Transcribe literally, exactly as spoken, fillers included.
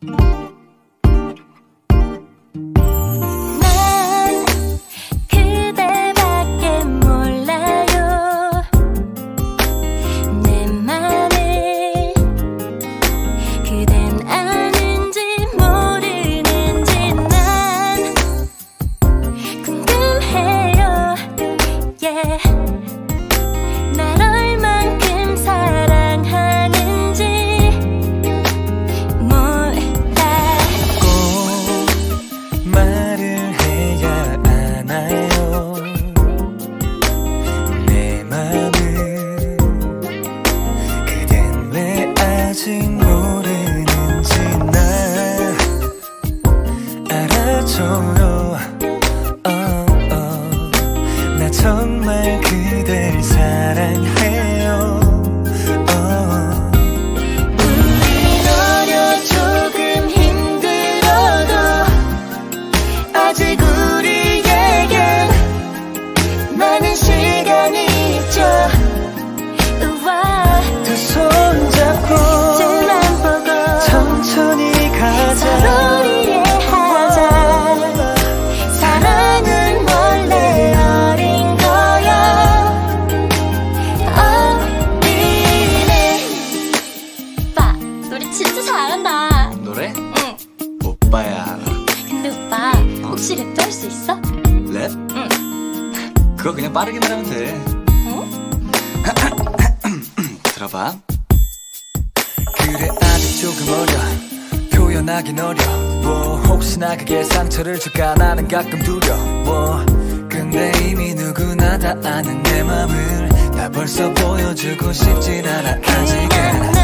정말 그댈 사랑해요. oh. 우린 어려 조금 힘들어도 아직 우리에겐 많은 시간이 있죠. 두 손 잡고 빛만 보고 천천히 가자. 서로 이해하자. 사랑은 원래 어린 진짜 잘한다. 노래? 응. 오빠야. 근데 오빠 혹시 랩도 할 수 있어? 랩? 응. 그거 그냥 빠르게 말하면 돼. 응? 들어봐. 그래 아직 조금 어려 표현하긴 어려워. 혹시나 그게 상처를 줄까 나는 가끔 두려워. 근데 이미 누구나 다 아는 내 맘을 다 벌써 보여주고 싶진 않아 아직은.